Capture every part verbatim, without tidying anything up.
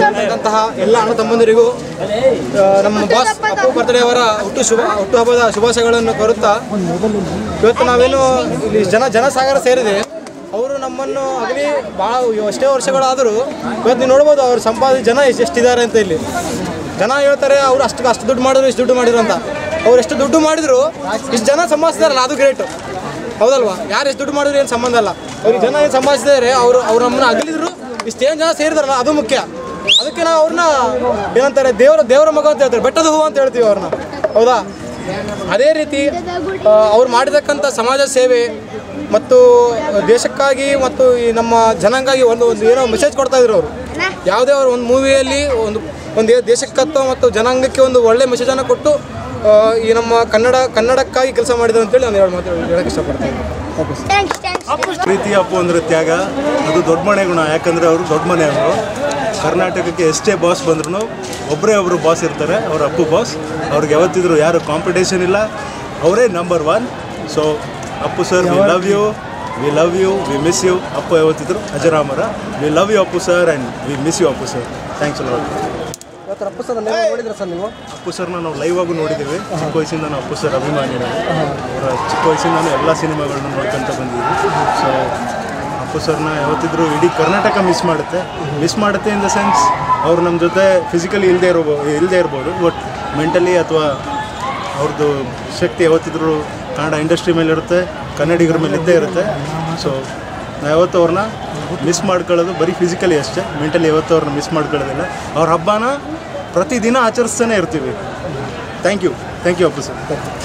ಸೇರಿದಂತಹ ಎಲ್ಲ ಅಣ್ಣ ತಮ್ಮಂದಿರಿಗೂ ನಮ್ಮ ಬಾಸ್ ಅಪ್ಪು ಬರ್ತ್ಡೇ ಅವರ ಹುಟ್ಟು ಶುಭ ಹುಟ್ಟುಹಬ್ಬದ ಶುಭಾಶಯಗಳನ್ನು ಕೋರುತ್ತಾ ಇವತ್ತು ನಾವೇನು ಇಲ್ಲಿ ಜನ ಜನಸಾಗರ ಸೇರಿದೆ. ಅವರು ನಮ್ಮನ್ನು ಆಗಲಿ ಭಾಳ ಎಷ್ಟೇ ವರ್ಷಗಳಾದರೂ ಇವತ್ತು ನೀವು ನೋಡ್ಬೋದು ಅವ್ರು ಸಂಪಾದಿಸಿ ಜನ ಎಷ್ಟು ಎಷ್ಟಿದ್ದಾರೆ ಅಂತ. ಇಲ್ಲಿ ಜನ ಹೇಳ್ತಾರೆ ಅವರು ಅಷ್ಟು ಅಷ್ಟು ದುಡ್ಡು ಮಾಡಿದ್ರು ಇಷ್ಟು ದುಡ್ಡು ಮಾಡಿದ್ರು ಅಂತ. ಅವ್ರು ಎಷ್ಟು ದುಡ್ಡು ಮಾಡಿದ್ರು ಇಷ್ಟು ಜನ ಸಂಪಾದಿಸಿದಾರಲ್ಲ ಅದು ಗ್ರೇಟು, ಹೌದಲ್ವಾ? ಯಾರು ಎಷ್ಟು ದುಡ್ಡು ಮಾಡಿದ್ರು ಏನು ಸಂಬಂಧ ಅಲ್ಲ. ಅವ್ರಿಗೆ ಜನ ಏನು ಸಂಪಾದಿಸಿದ್ದಾರೆ, ಅವರು ಅವ್ರು ನಮ್ಮನ್ನ ಅಗಲಿದ್ರು ಇಷ್ಟೇನು ಜನ ಸೇರಿದಾರಲ್ಲ ಅದು ಮುಖ್ಯ. ಅದಕ್ಕೆ ನಾವು ಅವ್ರನ್ನ ಏನಂತಾರೆ ದೇವರ ದೇವರ ಮಗ ಅಂತ ಹೇಳ್ತಾರೆ, ಬೆಟ್ಟದ ಹೂವು ಅಂತ ಹೇಳ್ತೀವಿ ಅವ್ರನ್ನ, ಹೌದಾ? ಅದೇ ರೀತಿ ಅವ್ರು ಮಾಡಿರ್ತಕ್ಕಂಥ ಸಮಾಜ ಸೇವೆ ಮತ್ತು ದೇಶಕ್ಕಾಗಿ ಮತ್ತು ಈ ನಮ್ಮ ಜನಾಂಗಾಗಿ ಒಂದು ಒಂದು ಏನೋ ಮೆಸೇಜ್ ಕೊಡ್ತಾ ಇದ್ರು ಅವರು. ಯಾವುದೇ ಅವರು ಒಂದು ಮೂವಿಯಲ್ಲಿ ಒಂದು ಒಂದು ದೇಶಕ್ಕತ್ತ ಮತ್ತು ಜನಾಂಗಕ್ಕೆ ಒಂದು ಒಳ್ಳೆ ಮೆಸೇಜನ್ನು ಕೊಟ್ಟು ಈ ನಮ್ಮ ಕನ್ನಡ ಕನ್ನಡಕ್ಕಾಗಿ ಕೆಲಸ ಮಾಡಿದ್ರು ಅಂತೇಳಿ ನಾನು ಹೇಳಿ ಮಾತು ಹೇಳಕ್ಕೆ ಇಷ್ಟಪಡ್ತೀನಿ. ಪ್ರೀತಿ ಅಪ್ಪು ಅಂದರೆ ತ್ಯಾಗ, ಅದು ದೊಡ್ಡ ಮನೆ ಗುಣ. ಯಾಕಂದರೆ ಅವರು ದೊಡ್ಡ ಮನೆಯವರು. ಕರ್ನಾಟಕಕ್ಕೆ ಎಷ್ಟೇ ಬಾಸ್ ಬಂದ್ರೂ ಒಬ್ಬರೇ ಒಬ್ಬರು ಬಾಸ್ ಇರ್ತಾರೆ, ಅವ್ರ ಅಪ್ಪು ಬಾಸ್. ಅವ್ರಿಗೆ ಯಾವತ್ತಿದ್ರು ಯಾರು ಕಾಂಪಿಟೇಷನ್ ಇಲ್ಲ, ಅವರೇ number one. So Appu sir, we love you, we love you, we miss you. Appu ಯಾವತ್ತಿದ್ರು ಅಜರಾಮರ. We love you Appu sir and we miss you Appu sir. Thanks ಅಲ್ಲ. ಅಪ್ಪು ಸರ್ ನೋಡಿದ್ರೆ ಸರ್ ನೀವು ಅಪ್ಪು ಸರ್ನ ನಾವು ಲೈವ್ ಆಗು ನೋಡಿದ್ದೀವಿ. ಚಿಕ್ಕ ವಯಸ್ಸಿಂದ ನಾವು ಅಪ್ಪು ಸರ್ ಅಭಿಮಾನಿ. ಅವರ ಚಿಕ್ಕ ವಯಸ್ಸಿಂದ ಎಲ್ಲ ಸಿನಿಮಾಗಳನ್ನ ನೋಡ್ಕೊಂತ ಬಂದಿದ್ದೀವಿ. ಸೊ ಅಪ್ಪು ಸರ್ನ ಯಾವತ್ತಿದ್ರು ಇಡೀ ಕರ್ನಾಟಕ ಮಿಸ್ ಮಾಡುತ್ತೆ. ಮಿಸ್ ಮಾಡುತ್ತೆ ಇನ್ ದ ಸೆನ್ಸ್ ಅವ್ರು ನಮ್ಮ ಜೊತೆ ಫಿಸಿಕಲಿ ಇಲ್ಲದೆ ಇರ್ಬೋ ಇಲ್ಲದೆ ಇರ್ಬೋದು, ಬಟ್ ಮೆಂಟಲಿ ಅಥವಾ ಅವ್ರದ್ದು ಶಕ್ತಿ ಯಾವತ್ತಿದ್ರು ಕನ್ನಡ ಇಂಡಸ್ಟ್ರಿ ಮೇಲೆ ಇರುತ್ತೆ, ಕನ್ನಡಿಗರ ಮೇಲೆ ಇದ್ದೇ ಇರುತ್ತೆ. ಸೊ ನಾವು ಯಾವತ್ತೂ ಅವ್ರನ್ನ ಮಿಸ್ ಮಾಡ್ಕೊಳ್ಳೋದು ಬರೀ ಫಿಸಿಕಲಿ ಅಷ್ಟೇ, ಮೆಂಟಲಿ ಯಾವತ್ತೂ ಅವ್ರನ್ನ ಮಿಸ್ ಮಾಡ್ಕೊಳ್ಳೋದಿಲ್ಲ. ಅವ್ರ ಹಬ್ಬನ ಪ್ರತಿದಿನ ಆಚರಿಸ್ತಾನೆ ಇರ್ತೀವಿ. Thank you thank you Appu sir.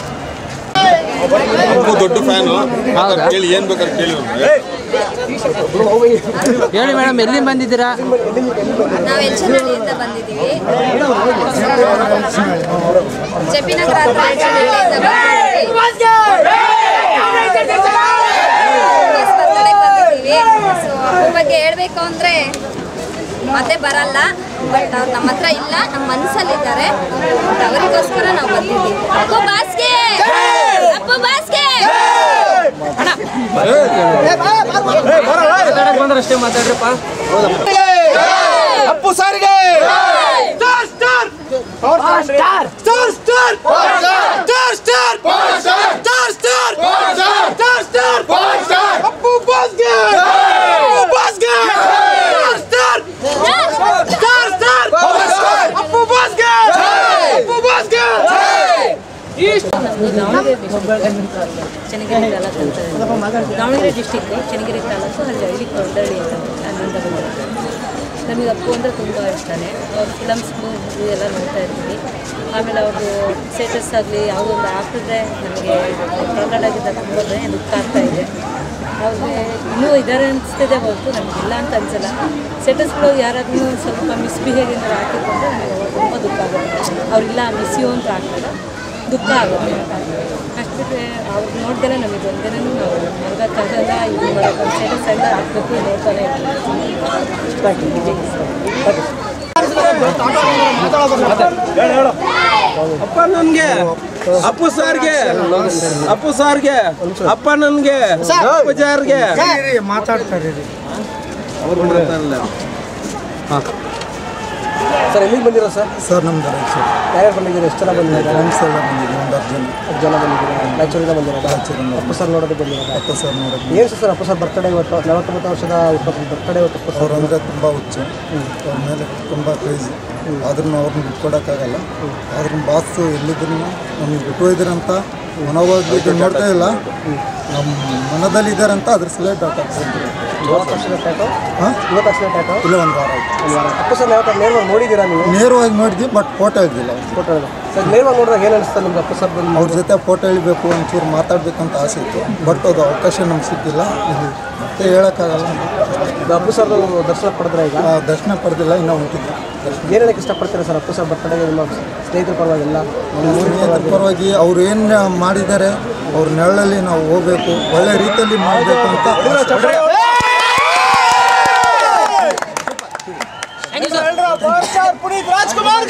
Appu ದೊಡ್ಡ ಫ್ಯಾನು. ಕೇಳಿ ಏನು ಬೇಕಾದ್ರೆ ಕೇಳಿ ಹೇಳಿ ಮೇಡಮ್, ಎಲ್ಲಿ ಬಂದಿದ್ದೀರಾ? ನಾವು ಎಚ್ಚನಹಳ್ಳಿಯಿಂದ ಬಂದಿದ್ದೀವಿ. ಜೆಪಿನಗರ ಹತ್ರ ಎಚ್ಚನಹಳ್ಳಿಯಿಂದ ಬಂದಿದ್ದೀವಿ. ಸೊ ಅಪ್ಪು ಬಗ್ಗೆ ಹೇಳಬೇಕು ಅಂದರೆ ಮತ್ತೆ ಬರಲ್ಲ, ಬಟ್ ಅವ್ರು ನಮ್ಮ ಹತ್ರ ಇಲ್ಲ, ನಮ್ಮ ಮನಸ್ಸಲ್ಲಿದ್ದಾರೆ. ಅವರಿಗೋಸ್ಕರ ನಾವು ಬಂದಿದ್ದೀವಿ. ಅಪ್ಪು ಬಾಸ್ಗೆ, ಅಪ್ಪು ಬಾಸ್ಗೆ. ಬಂದ್ರಷ್ಟೇ ಮಾತಾಡ್ರಪ್ಪ. ಅಪ್ಪು ಸಾರಿಗೆ ಅಪ್ಪು ಬಾಸ್ಗೆ, ಅಪ್ಪು ಬಾಸ್ಗೆ, ಅಪ್ಪು ಬಾಸ್ಗೆ. ಚನ್ನಗಿರಿ ತಾಲೂಕು ಅಂತ, ದಾವಣಗೆರೆ ಡಿಸ್ಟಿಕ್ಕು, ಚನ್ನಗಿರಿ ತಾಲೂಕು, ಅಲ್ಲಿ ಹಳ್ಳಿ ಕೊಂಡಳ್ಳಿ ಅಂತ ಅಲ್ಲಿಂದ ಬಂದಿರುತ್ತೆ. ನಮಗೆ ಅಪ್ಪು ಅಂದರೆ ತುಂಬ ಇಷ್ಟನೇ. ಅವ್ರ ಫಿಲಮ್ಸ್ಗಳು ಎಲ್ಲ ನೋಡ್ತಾ ಇರ್ತೀವಿ. ಆಮೇಲೆ ಅವ್ರದ್ದು ಸ್ಟೇಟಸ್ ಆಗಲಿ ಯಾವುದೋ ಒಂದು ಹಾಕಿದ್ರೆ ನಮಗೆ ಕನ್ನಡಗಿಂತ ತುಂಬ ದುಃಖ ಆಗ್ತಾ ಇದೆ. ಅವ್ರಿಗೆ ಇನ್ನೂ ಇದ್ದಾರೆ ಅನಿಸ್ತಿದೆ ಹೊರತು ನಮಗಿಲ್ಲ ಅಂತ ಅನಿಸಲ್ಲ. ಸ್ಟೇಟಸ್ಗಳು ಯಾರಾದ್ರೂ ಸ್ವಲ್ಪ ಮಿಸ್ಬಿಹೇವ್ ಏನಾದ್ರು ಹಾಕಿಕೊಂಡ್ರೆ ನಮಗೆ ತುಂಬ ದುಃಖ ಆಗುತ್ತೆ. ಅವರಿಲ್ಲ ಮಿಸ್ ಯು ಅಂತ ಹಾಕಿದ್ರೆ ದುಃಖ ಆಗುತ್ತೆ. ಅಷ್ಟು ಬಿಟ್ಟರೆ ಅವ್ರಿಗೆ ನೋಡ್ದಲೇ ನಮಗೆ ಒಂದೇನೂ ನಾವು ಮಲಗೋಕ್ಕಾಗಲ್ಲ. ಇದು ಮಾಡೋದು ಸ್ಟೇಟಸ್ ಎಲ್ಲ ಹಾಕಬೇಕು, ನೋಡ್ತಾನೆ ಅಪ್ಪ ನನ್ಗೆ, ಅಪ್ಪು ಸಾರ್ಗೆ, ಅಪ್ಪು ಸಾರ್ಗೆ, ಅಪ್ಪ ನನ್ಗೆ, ಅಪ್ಪು ಜಾರ್ಗೆ ಮಾತಾಡ್ತಾರೆ. ಸರ್ ಎಲ್ಲಿಗೆ ಬಂದಿರೋ ಸರ್? ಸರ್ ನಮ್ದು ಸರ್ ಯಾರ್ಯಾರು ಬಂದಿದ್ದೀರಿ? ಎಷ್ಟು ಜನ ಬಂದಿದ್ದಾರೆ? ಫ್ರೆಂಡ್ಸ್ ಎಲ್ಲ ಬಂದಿದ್ದೀವಿ, ಒಂದು ಹತ್ತು ಜನ ಹತ್ತು ಜನ ಬಂದಿದ್ದೀರಾ? ರಾಯಚೂರಿಂದ ಬಂದಿರೋದು? ರಾಯಚೂರಿಂದ. ಅಪ್ಪು ಸರ್ ನೋಡೋದಕ್ಕೆ ಬಂದಿರೋದು? ಅಪ್ಪು ಸರ್ ನೋಡೋದು. ಏನು ಸರ್ ಅಪ್ಪು ಸರ್ ಬರ್ತಡೇ ಇವತ್ತು, ನಲವತ್ತೊಂಬತ್ತು ವರ್ಷದ ಬರ್ತಡೇ ಇವತ್ತು. ಅಪ್ಪು ಅವ್ರು ಅಂದರೆ ತುಂಬ ಹುಚ್ಚು, ಅವ್ರ ಮೇಲೆ ತುಂಬ ಕ್ರೇಜಿ. ಆದ್ರೂ ಅವ್ರನ್ನ ಬಿಟ್ಕೊಡೋಕ್ಕಾಗಲ್ಲ. ಆದ್ರೂ ಬಾಸು ಎಲ್ಲಿದ್ರು ನಮಗೆ ಬಿಟ್ಟು ಹೋಯ್ದಿರಂತ ಮನೋಭಾವ ನೋಡ್ತಾ ಇಲ್ಲ, ನಮ್ಮ ಮನದಲ್ಲಿ ಇದ್ದಾರಂತ ಅದ್ರ ಸಲ ಡಾಟ್ ಆಗ್ತಾರೆ. ಇವತ್ತು ವರ್ಷದ ಟ್ಯಾಟೋ? ಹಾಂ, ಇವತ್ತು ವರ್ಷದ ಟ್ಯಾಟೋ ಇಲ್ಲ, ಒಂದು ವಾರ ಆಯಿತು. ಒಂದು ವಾರ. ಅಪ್ಪು ಸರ್ ಯಾವ ಥರ ನೇರವಾಗಿ ನೋಡಿದ್ದೀರಾ ನೀವು? ನೇರವಾಗಿ ನೋಡಿದ್ವಿ, ಬಟ್ ಫೋಟೋ ಇದ್ದಿಲ್ಲ. ಫೋಟೋ ಇಲ್ಲ ಸರ್. ನೇರವಾಗಿ ನೋಡಿದಾಗ ಏನು ಅನಿಸ್ತಾ ನಿಮ್ಗೆ ಅಪ್ಪು ಸರ್? ಅವ್ರ ಜೊತೆ ಫೋಟೋ ಇಳಬೇಕು, ಒಂಚೂರು ಮಾತಾಡಬೇಕಂತ ಆಸೆ ಇತ್ತು, ಬಟ್ ಅದು ಅವಕಾಶ ನಮ್ಗೆ ಸಿಕ್ಕಿಲ್ಲ. ಮತ್ತೆ ಹೇಳೋಕ್ಕಾಗಲ್ಲ. ಅಪ್ಪು ಸರ್ ದರ್ಶನ ಪಡೆದ್ರೆ ಈಗ? ದರ್ಶನ ಪಡೆದಿಲ್ಲ, ಇನ್ನೂ ಹೊಂಟಿದ್ವಿ. ಏನು ಹೇಳಕ್ಕೆ ಇಷ್ಟಪಡ್ತೀರಾ ಸರ್ ಅಪ್ಪು ಸರ್ ಬರ್ತಡೆಗೆ ನಿಮ್ಮ ಸ್ನೇಹಿತರ ಪರವಾಗಿಲ್ಲ? ಸ್ನೇಹಿತರ ಪರವಾಗಿ ಅವ್ರು ಏನು ಮಾಡಿದ್ದಾರೆ ಅವ್ರ ನೆರಳಲ್ಲಿ ನಾವು ಹೋಗ್ಬೇಕು, ಒಳ್ಳೆ ರೀತಿಯಲ್ಲಿ ಮಾಡಬೇಕು ಅಂತ. ಪುನೀತ್ ರಾಜ್ಕುಮಾರ್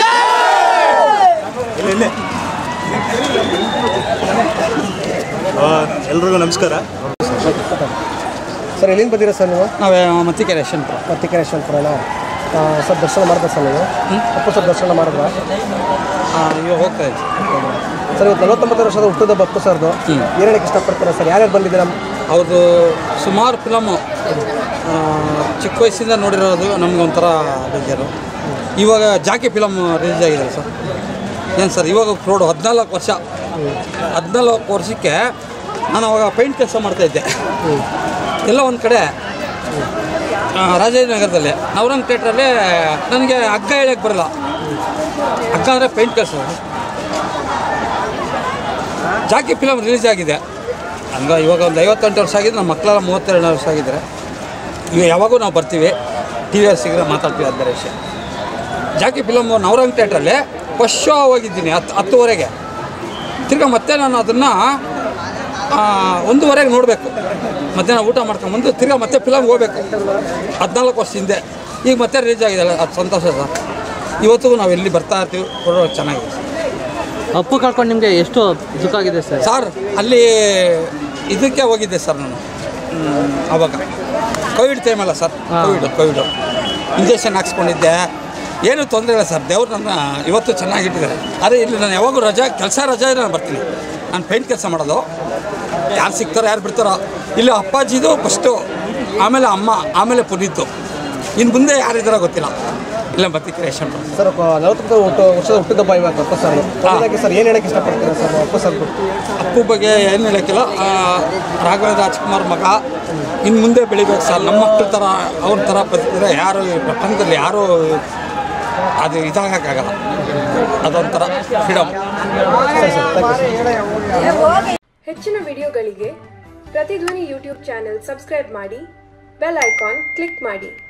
ಎಲ್ರಿಗೂ ನಮಸ್ಕಾರ. ಸರ್ ಎಲ್ಲಿಂದ ಬಂದಿರಾ ಸರ್ ನೀವು? ನಾವು ಮತ್ತಿಕೆರೆ ಯಶವಂತಪುರ. ಮತ್ತಿಕೆರೆ ಯಶವಂತಪುರನಾ? ಸರ್ ದರ್ಶನ ಮಾಡಿದ್ರೆ ಸರ್ ನೀವು ಅಪ್ಪು ಸರ್ ದರ್ಶನ ಮಾಡಿದ್ರ ಇವಾಗ ಹೋಗ್ತಾ ಇದ್ದೆ ಸರ್ ಇವತ್ತು ನಲವತ್ತೊಂಬತ್ತು ವರ್ಷದ ಹುಟ್ಟುಹಬ್ಬ ಅಪ್ಪು ಸರ್ದು ಏನು ಹೇಳಕ್ಕೆ ಇಷ್ಟಪಡ್ತಾರೆ ಸರ್ ಯಾರ್ಯಾರು ಬಂದಿದ್ದೀರಾ ಅವ್ರದ್ದು ಸುಮಾರು ಫಿಲಮು ಚಿಕ್ಕ ವಯಸ್ಸಿಂದ ನೋಡಿರೋದು ನಮಗೊಂಥರ ಬೇಜಾರು. ಇವಾಗ ಜಾಕಿ ಫಿಲಮ್ ರಿಲೀಸ್ ಆಗಿದೆ ಸರ್. ಏನು ಸರ್ ಇವಾಗ ಕ್ರೋಡು ಹದಿನಾಲ್ಕು ವರ್ಷ ಹದಿನಾಲ್ಕು ವರ್ಷಕ್ಕೆ ನಾನು ಅವಾಗ ಪೇಂಟ್ ಕೆಲಸ ಮಾಡ್ತಾಯಿದ್ದೆ ಎಲ್ಲ ಒಂದು ಕಡೆ ರಾಜಾಜಿನಗರದಲ್ಲಿ ನವರಂಗ್ ಥಿಯೇಟ್ರಲ್ಲಿ. ನನಗೆ ಹಗ್ಗ ಹೇಳಕ್ಕೆ ಬರಲ್ಲ, ಹಗ್ಗ ಅಂದರೆ ಪೇಂಟ್ ಕೆಲಸ. ಜಾಕಿ ಫಿಲಮ್ ರಿಲೀಸ್ ಆಗಿದೆ ಹಂಗೆ ಇವಾಗ ಒಂದು ಐವತ್ತೆಂಟು ವರ್ಷ ಆಗಿದೆ. ನಮ್ಮ ಮಕ್ಕಳೆಲ್ಲ ಮೂವತ್ತೆರಡು ವರ್ಷ ಆಗಿದ್ದಾರೆ. ಈಗ ಯಾವಾಗೂ ನಾವು ಬರ್ತೀವಿ, ಟಿ ವಿಯಲ್ಲಿ ಸಿಗರೆ ಮಾತಾಡ್ತೀವಿ. ಅದು ಬೇರೆ ವಿಷಯ. ಜಾಕಿ ಫಿಲಮ್ ನವರಂಗ್ ಥಿಯೇಟ್ರಲ್ಲಿ ಫಸ್ಟ್ ಶೋ ಹೋಗಿದ್ದೀನಿ ಹತ್ತು ಹತ್ತುವರೆಗೆ. ತಿರ್ಗಾ ಮತ್ತೆ ನಾನು ಅದನ್ನು ಒಂದೂವರೆಗೆ ನೋಡಬೇಕು. ಮಧ್ಯಾಹ್ನ ಊಟ ಮಾಡ್ಕೊಂಬಂದು ತಿರ್ಗಾ ಮತ್ತೆ ಫಿಲಮ್ಗೆ ಹೋಗ್ಬೇಕು. ಹದಿನಾಲ್ಕು ವರ್ಷ ಹಿಂದೆ ಈಗ ಮತ್ತೆ ರಿಲೀಸ್ ಆಗಿದೆ. ಅದು ಸಂತೋಷ ಸರ್. ಇವತ್ತಿಗೂ ನಾವು ಎಲ್ಲಿ ಬರ್ತಾ ಇರ್ತೀವಿ, ಕೊಡೋ ಚೆನ್ನಾಗಿದೆ. ಅಪ್ಪು ಕಳ್ಕೊಂಡು ನಿಮಗೆ ಎಷ್ಟು ದುಃಖ ಆಗಿದೆ ಸರ್? ಸರ್ ಅಲ್ಲಿ ಇದಕ್ಕೆ ಹೋಗಿದ್ದೆ ಸರ್ ನಾನು ಆವಾಗ ಕೋವಿಡ್ ಟೈಮಲ್ಲ ಸರ್. ಕೋವಿಡ್ ಕೋವಿಡು ಇಂಜೆಕ್ಷನ್ ಹಾಕ್ಸ್ಕೊಂಡಿದ್ದೆ. ಏನೂ ತೊಂದರೆ ಇಲ್ಲ ಸರ್. ದೇವ್ರು ನನ್ನ ಇವತ್ತು ಚೆನ್ನಾಗಿಟ್ಟಿದ್ದಾರೆ. ಆದರೆ ಇಲ್ಲಿ ನಾನು ಯಾವಾಗೂ ರಜಾ ಕೆಲಸ ರಜಾ ನಾನು ಬರ್ತೀನಿ. ನಾನು ಪೇಂಟ್ ಕೆಲಸ ಮಾಡೋದು. ಯಾರು ಸಿಗ್ತಾರೋ ಯಾರು ಬಿಡ್ತಾರೋ. ಇಲ್ಲಿ ಅಪ್ಪಾಜಿದು ಫಸ್ಟು, ಆಮೇಲೆ ಅಮ್ಮ, ಆಮೇಲೆ ಪುನೀತು. ಇನ್ನು ಮುಂದೆ ಯಾರಿದ್ದಾರೋ ಗೊತ್ತಿಲ್ಲ. ಇಲ್ಲ ಬರ್ತಿ ಕ್ರಿಯೇಷನ್ ಸರ್. ನಲವತ್ತೊಂಬತ್ತು ಹುಟ್ಟು ವರ್ಷದ ಹುಟ್ಟುಹಬ್ಬ ಇವಾಗ ಅಪ್ಪು ಸರ್. ಹಾಗಾಗಿ ಸರ್ ಏನು ಹೇಳಕ್ಕೆ ಇಷ್ಟಪಡ್ತೀರಾ ಸರ್ ಅಪ್ಪು ಸರ್? ಅಪ್ಪು ಬಗ್ಗೆ ಏನು ಹೇಳೋಕ್ಕಿಲ್ಲ. ರಾಘವೇಂದ್ರ ರಾಜ್ಕುಮಾರ್ ಮಗ ಇನ್ನು ಮುಂದೆ ಬೆಳಿಬೇಕು ಸರ್. ನಮ್ಮ ಮಕ್ಕಳ ಥರ ಅವ್ರ ಥರ ಬದುಕಿದ್ರೆ ಯಾರು ಈ ಪ್ರಪಂಚದಲ್ಲಿ ಯಾರೂ ಅದು ಇದಾಗೋಕ್ಕಾಗಲ್ಲ. ಅದೊಂಥರ ಫ್ರೀಡಮ್. ಹೆಚ್ಚಿನ ವಿಡಿಯೋಗಳಿಗೆ ಪ್ರತಿಧ್ವನಿ ಯೂಟ್ಯೂಬ್ ಚಾನೆಲ್ ಸಬ್ಸ್ಕ್ರೈಬ್ ಮಾಡಿ, ಬೆಲ್ ಐಕಾನ್ ಕ್ಲಿಕ್ ಮಾಡಿ.